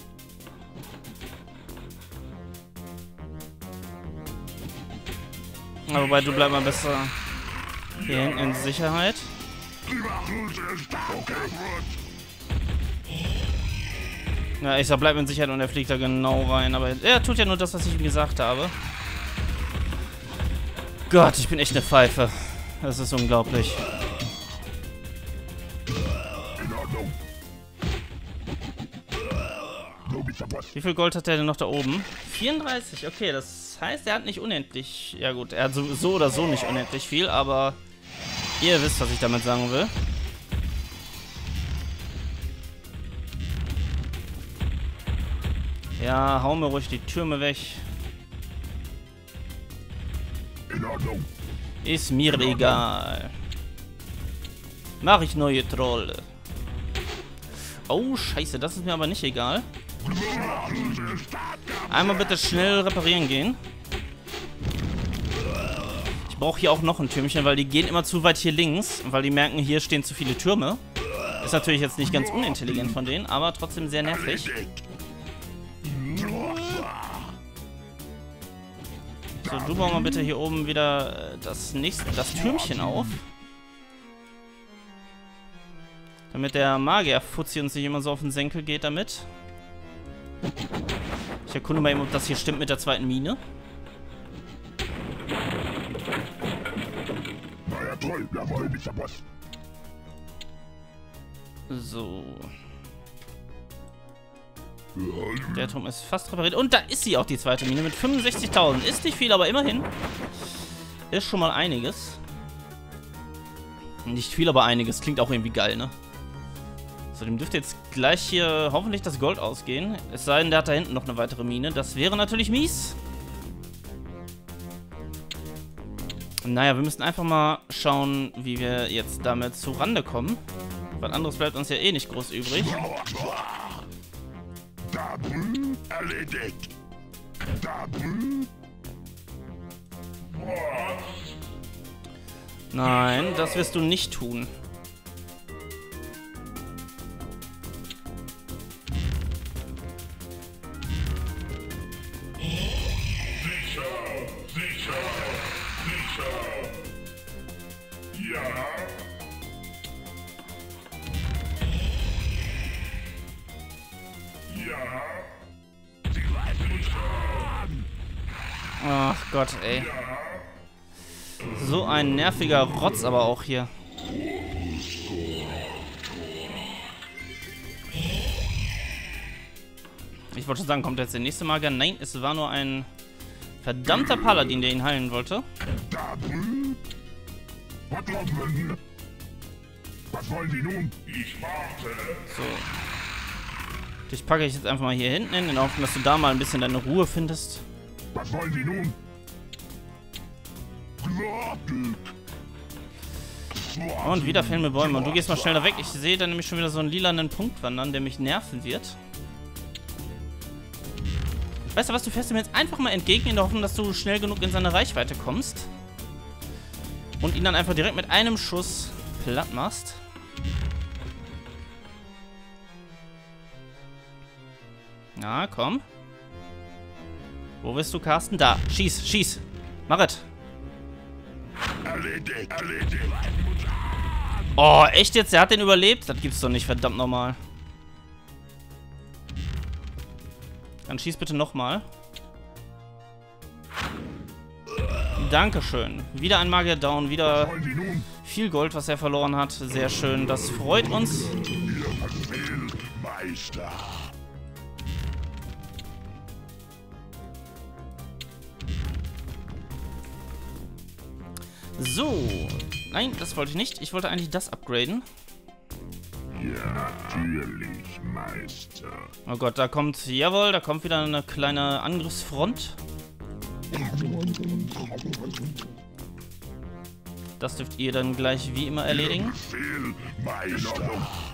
Aber wobei, du bleib mal besser hier hinten in Sicherheit. Ja, ich sag, bleib in Sicherheit und er fliegt da genau rein. Aber er tut ja nur das, was ich ihm gesagt habe. Gott, ich bin echt eine Pfeife. Das ist unglaublich. Wie viel Gold hat er denn noch da oben? 34, okay, das heißt, er hat nicht unendlich... Ja gut, er hat so oder so nicht unendlich viel, aber ihr wisst, was ich damit sagen will. Ja, hau mir ruhig die Türme weg. Ist mir egal. Mach ich neue Trolle. Oh, scheiße, das ist mir aber nicht egal. Einmal bitte schnell reparieren gehen. Ich brauche hier auch noch ein Türmchen, weil die gehen immer zu weit hier links. Weil die merken, hier stehen zu viele Türme. Ist natürlich jetzt nicht ganz unintelligent von denen, aber trotzdem sehr nervig. So, du bau mal bitte hier oben wieder das Türmchen auf. Damit der Magier-Fuzzi uns nicht immer so auf den Senkel geht damit. Ich erkunde mal eben, ob das hier stimmt mit der zweiten Mine. So. Der Turm ist fast repariert. Und da ist sie auch, die zweite Mine, mit 65.000. Ist nicht viel, aber immerhin. Ist schon mal einiges. Nicht viel, aber einiges. Klingt auch irgendwie geil, ne? So, dem dürfte jetzt gleich hier hoffentlich das Gold ausgehen. Es sei denn, der hat da hinten noch eine weitere Mine. Das wäre natürlich mies. Naja, wir müssen einfach mal schauen, wie wir jetzt damit zu Rande kommen. Weil anderes bleibt uns ja eh nicht groß übrig. Erledigt. Nein, das wirst du nicht tun. Gott, ey. So ein nerviger Rotz aber auch hier. Ich wollte schon sagen, kommt jetzt der nächste Magier? Nein, es war nur ein verdammter Paladin, der ihn heilen wollte. Was wollen Sie nun? Ich warte. So. Dich packe ich jetzt einfach mal hier hinten hin, in der Hoffnung, dass du da mal ein bisschen deine Ruhe findest. Was wollen Sie nun? Und wieder fehlen mir Bäume. Und du gehst mal schnell da weg. Ich sehe da nämlich schon wieder so einen lilanen Punkt wandern, der mich nerven wird. Weißt du was, du fährst ihm jetzt einfach mal entgegen, in der Hoffnung, dass du schnell genug in seine Reichweite kommst. Und ihn dann einfach direkt mit einem Schuss platt machst. Na, komm. Wo bist du, Carsten? Da. Schieß, schieß. Mach es. Erledigt. Oh, echt jetzt? Der hat den überlebt? Das gibt's doch nicht, verdammt nochmal. Dann schieß bitte nochmal. Dankeschön. Wieder ein Magier down, wieder viel Gold, was er verloren hat. Sehr schön, das freut uns. Meister. So. Nein, das wollte ich nicht. Ich wollte eigentlich das upgraden. Ja, natürlich, Meister. Oh Gott, da kommt... Jawohl, da kommt wieder eine kleine Angriffsfront. Das dürft ihr dann gleich wie immer erledigen. Befehl, Meister.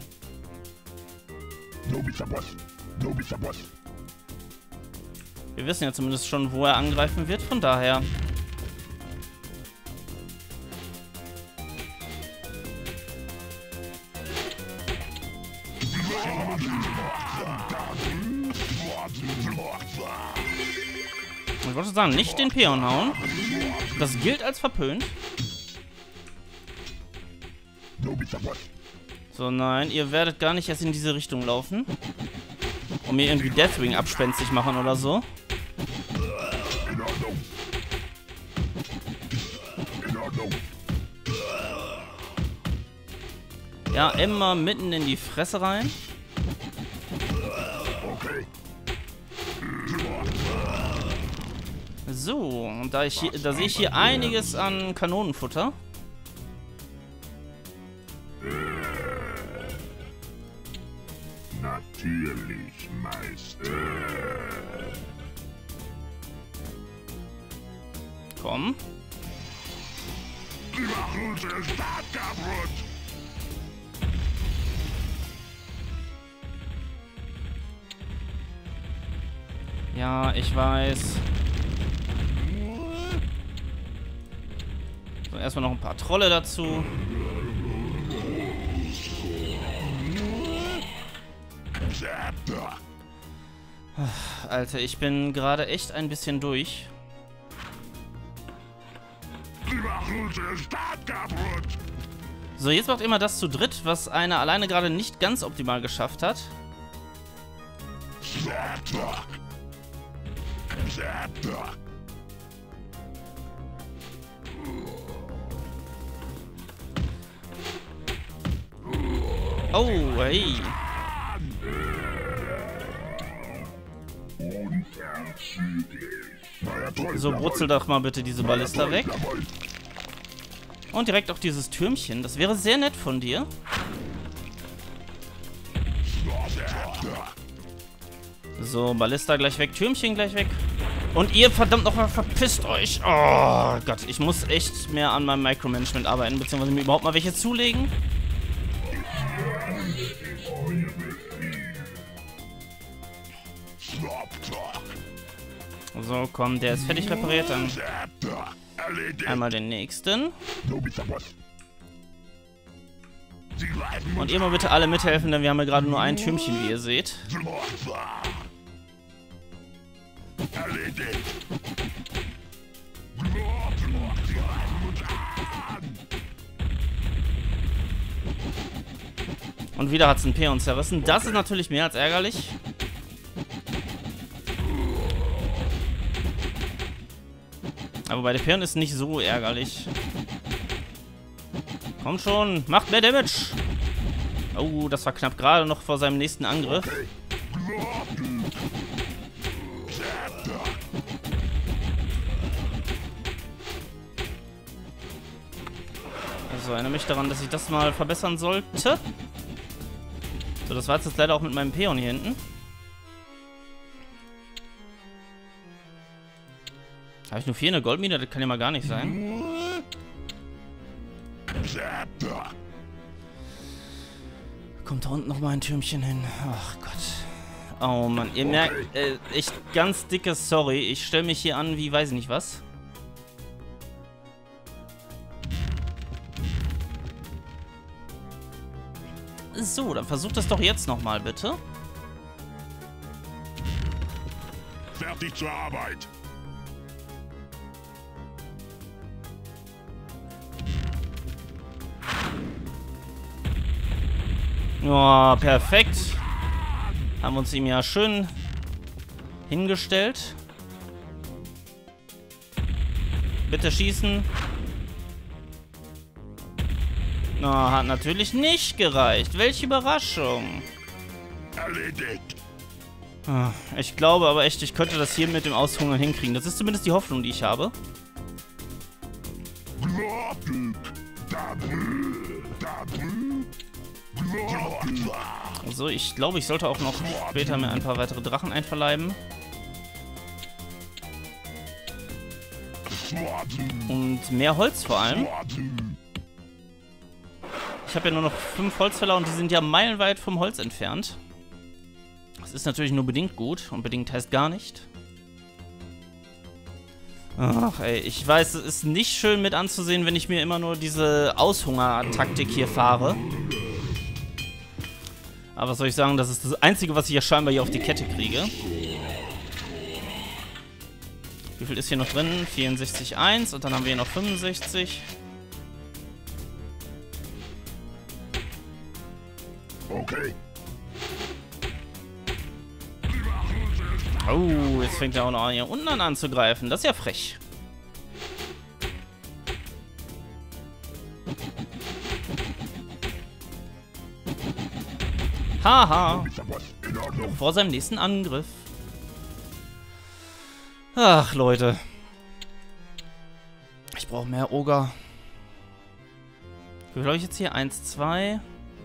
Du bist der Boss. Du bist der Boss. Wir wissen ja zumindest schon, wo er angreifen wird, von daher... Ich wollte sagen, nicht den Peon hauen. Das gilt als verpönt. So, nein, ihr werdet gar nicht erst in diese Richtung laufen. Und mir irgendwie Deathwing abspenstig machen oder so. Ja, immer mitten in die Fresse rein. So, und da sehe ich hier einiges an Kanonenfutter. Natürlich, Meister. Komm. Die machen unsere Stadt kaputt. Ja, ich weiß. So, erstmal noch ein paar Trolle dazu. Alter, ich bin gerade echt ein bisschen durch. Die machen unsere Stadt kaputt. So, jetzt macht immer das zu dritt, was einer alleine gerade nicht ganz optimal geschafft hat. Oh, hey. So, brutzel doch mal bitte diese Ballista weg. Und direkt auch dieses Türmchen. Das wäre sehr nett von dir. So, Ballista gleich weg, Türmchen gleich weg. Und ihr verdammt nochmal verpisst euch. Oh Gott, ich muss echt mehr an meinem Micromanagement arbeiten, beziehungsweise mir überhaupt mal welche zulegen. So, komm, der ist fertig repariert. Dann einmal den nächsten. Und ihr mal bitte alle mithelfen, denn wir haben ja gerade nur ein Türmchen, wie ihr seht. Und wieder hat es einen Peon zerrissen. Das ist natürlich mehr als ärgerlich. Aber bei der Perlen ist nicht so ärgerlich. Komm schon, macht mehr Damage. Oh, das war knapp gerade noch vor seinem nächsten Angriff. Also erinnere mich daran, dass ich das mal verbessern sollte. So, das war jetzt leider auch mit meinem Peon hier hinten. Habe ich nur 4 in der Goldmine? Das kann ja mal gar nicht sein. Kommt da unten noch mal ein Türmchen hin. Ach Gott. Oh Mann, ihr merkt, echt ganz dickes Sorry. Ich stelle mich hier an wie weiß ich nicht was. So, dann versucht das doch jetzt noch mal, bitte. Fertig zur Arbeit. Oh, perfekt. Haben uns ihm ja schön hingestellt. Bitte schießen. Oh, hat natürlich nicht gereicht. Welche Überraschung. Erledigt. Oh, ich glaube aber echt, ich könnte das hier mit dem Aushungern hinkriegen. Das ist zumindest die Hoffnung, die ich habe. Also ich glaube, ich sollte auch noch später mir ein paar weitere Drachen einverleiben. Und mehr Holz vor allem. Ich habe ja nur noch 5 Holzfäller und die sind ja meilenweit vom Holz entfernt. Das ist natürlich nur bedingt gut und bedingt heißt gar nicht. Ach ey, ich weiß, es ist nicht schön mit anzusehen, wenn ich mir immer nur diese Aushunger-Taktik hier fahre. Aber was soll ich sagen, das ist das Einzige, was ich ja scheinbar hier auf die Kette kriege. Wie viel ist hier noch drin? 64,1 und dann haben wir hier noch 65. Okay. Oh, jetzt fängt er auch noch hier unten an anzugreifen. Das ist ja frech. Haha. Vor seinem nächsten Angriff. Ach, Leute. Ich brauche mehr Oger. Wie viel habe ich jetzt hier? 1, 2,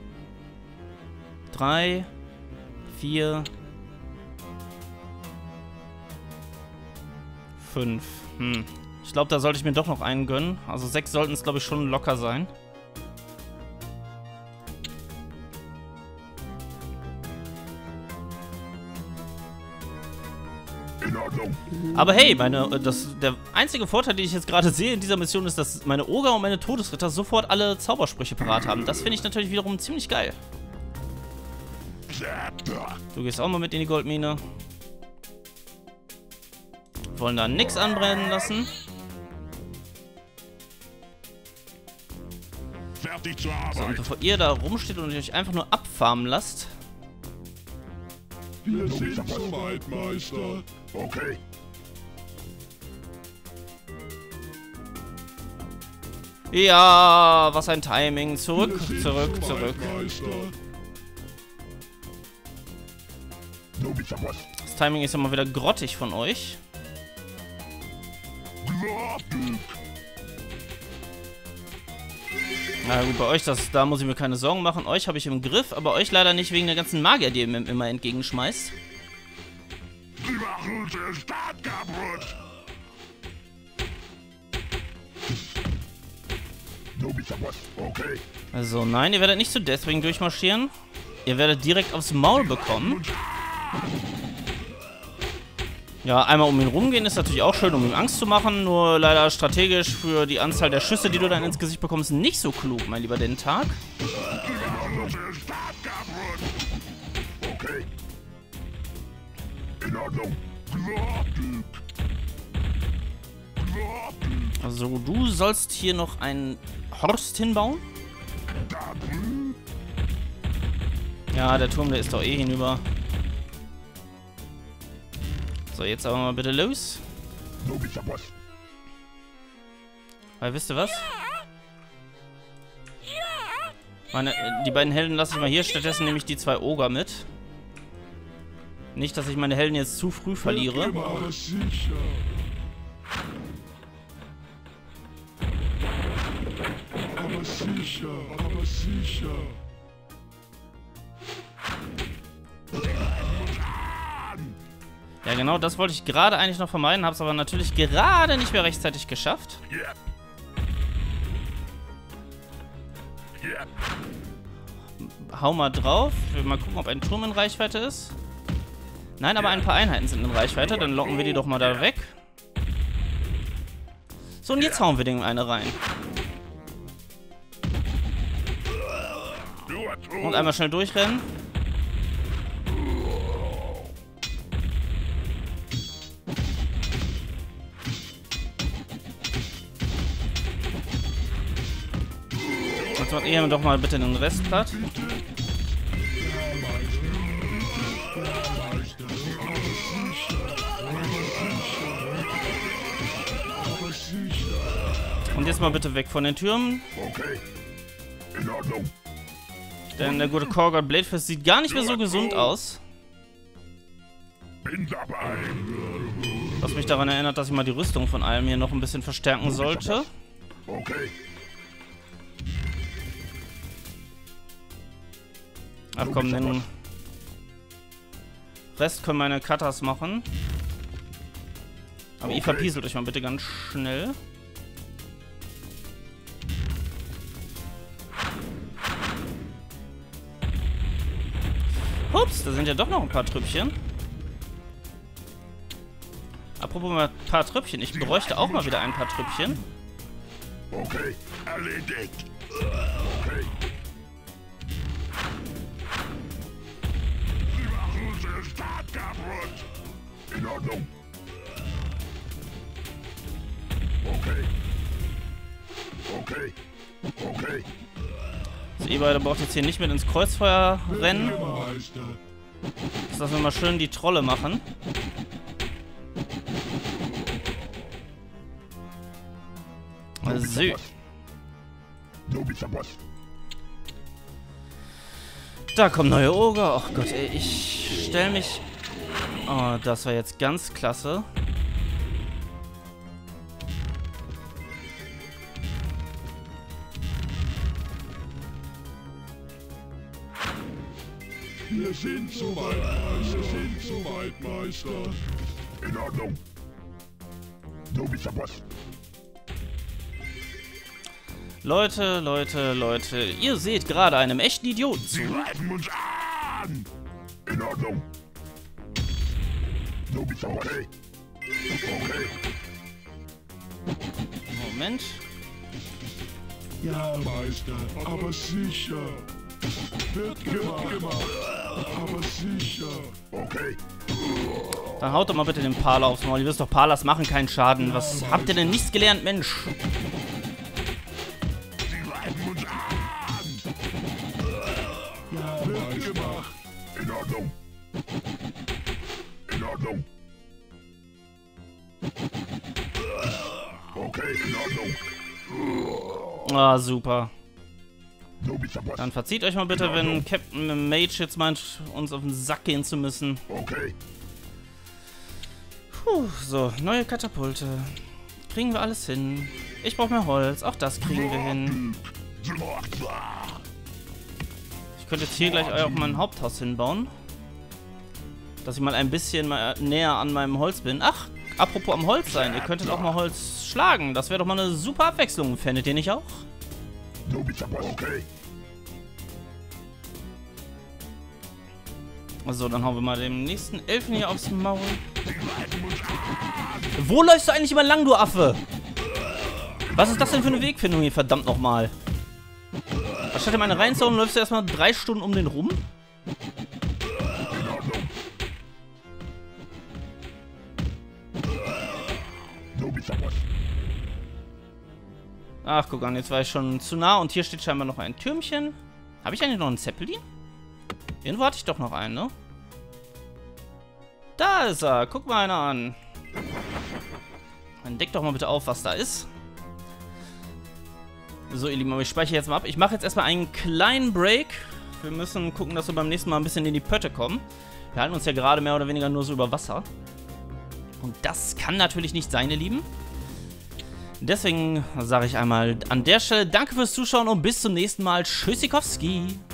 3, 4, 5. Ich glaube, da sollte ich mir doch noch einen gönnen. Also 6 sollten es, glaube ich, schon locker sein. Aber hey, der einzige Vorteil, den ich jetzt gerade sehe in dieser Mission, ist, dass meine Oger und meine Todesritter sofort alle Zaubersprüche parat haben. Das finde ich natürlich wiederum ziemlich geil. Du gehst auch mal mit in die Goldmine. Wollen da nichts anbrennen lassen. Fertig zur So, und Arbeit. bevor ihr da rumsteht und euch einfach nur abfarmen lasst. Wir sind soweit, Meister. Okay. Ja, was ein Timing. Zurück, zurück, zurück. Das Timing ist ja mal wieder grottig von euch. Na gut, bei euch, da muss ich mir keine Sorgen machen. Euch habe ich im Griff, aber euch leider nicht wegen der ganzen Magier, die ihr mir immer entgegenschmeißt. Die machen den Staat kaputt. Okay. Also nein, ihr werdet nicht zu Deathwing durchmarschieren. Ihr werdet direkt aufs Maul bekommen. Ja, einmal um ihn rumgehen ist natürlich auch schön, um ihm Angst zu machen. Nur leider strategisch für die Anzahl der Schüsse, die du dann ins Gesicht bekommst, nicht so klug, mein lieber Dentag. Okay. In Ordnung. Also du sollst hier noch einen Horst hinbauen. Ja, der Turm, der ist doch eh hinüber. So, jetzt aber mal bitte los. Weil, wisst ihr was? Die beiden Helden lasse ich mal hier. Stattdessen nehme ich die 2 Oger mit. Nicht, dass ich meine Helden jetzt zu früh verliere. Aber sicher. Aber sicher, aber sicher. Ja, genau, das wollte ich gerade eigentlich noch vermeiden, habe es aber natürlich gerade nicht mehr rechtzeitig geschafft. Hau mal drauf. Ich will mal gucken, ob ein Turm in Reichweite ist. Nein, aber ein paar Einheiten sind in Reichweite. Dann locken wir die doch mal da weg. So, und jetzt hauen wir den eine rein. Und einmal schnell durchrennen. Jetzt macht ihr doch mal bitte den Rest platt. Und jetzt mal bitte weg von den Türmen. Okay. In Ordnung. Denn der gute Korgott Bladefist sieht gar nicht mehr so gesund aus. Bin dabei. Was mich daran erinnert, dass ich mal die Rüstung von allem hier noch ein bisschen verstärken sollte. Okay. Ach komm, den Rest können meine Katas machen. Aber ihr verpieselt euch mal bitte ganz schnell. Ups, da sind ja doch noch ein paar Trüppchen. Apropos mal ein paar Trüppchen. Ich bräuchte auch mal wieder ein paar Trüppchen. Okay, erledigt. Okay. Sie machen unsere Stadt kaputt. In Ordnung. Okay. Okay. Okay. Also ihr beide braucht jetzt hier nicht mit ins Kreuzfeuer rennen. Jetzt lassen wir mal schön die Trolle machen. So. Da kommen neue Oger. Oh Gott, ey, ich stell mich... Oh, das war jetzt ganz klasse. Wir sind soweit, Meister. Wir sind soweit, Meister. In Ordnung. Du bist der Boss. Leute, Leute, Leute, ihr seht gerade einem echten Idioten zu. Sie greifen uns an. In Ordnung. Du bist okay. Okay. Moment. Ja, Meister, aber sicher. Wird gemacht. Aber sicher. Okay. Dann haut doch mal bitte den Parler aufs Maul. Ihr wisst doch, Parlers machen keinen Schaden. Was habt ihr denn nichts gelernt, Mensch? Sie greifen uns an. Ja, wird gemacht. In Ordnung. In Ordnung. Okay, in Ordnung. Ah, super. Du bist der Boss. Dann verzieht euch mal bitte, wenn Captain Mage jetzt meint, uns auf den Sack gehen zu müssen. Okay. Puh, so, neue Katapulte. Kriegen wir alles hin. Ich brauche mehr Holz, auch das kriegen wir hin. Ich könnte jetzt hier gleich auch mein Haupthaus hinbauen. Dass ich mal ein bisschen mal näher an meinem Holz bin. Ach, apropos am Holz sein, ihr könntet auch mal Holz schlagen. Das wäre doch mal eine super Abwechslung, fändet ihr nicht auch? Du bist der Boss. Okay. So, dann hauen wir mal dem nächsten Elfen hier aufs Maul. Wo läufst du eigentlich immer lang, du Affe? Was ist das denn für eine Wegfindung hier, verdammt nochmal? Anstatt in meine reinzuhauen, läufst du erstmal 3 Stunden um den rum? Du bist der Boss. Ach, guck an, jetzt war ich schon zu nah und hier steht scheinbar noch ein Türmchen. Habe ich eigentlich noch einen Zeppelin? Irgendwo hatte ich doch noch einen, ne? Da ist er. Guck mal einer an. Dann deck doch mal bitte auf, was da ist. So, ihr Lieben, ich speichere jetzt mal ab. Ich mache jetzt erstmal einen kleinen Break. Wir müssen gucken, dass wir beim nächsten Mal ein bisschen in die Pötte kommen. Wir halten uns ja gerade mehr oder weniger nur so über Wasser. Und das kann natürlich nicht sein, ihr Lieben. Deswegen sage ich einmal an der Stelle danke fürs Zuschauen und bis zum nächsten Mal. Tschüssikowski.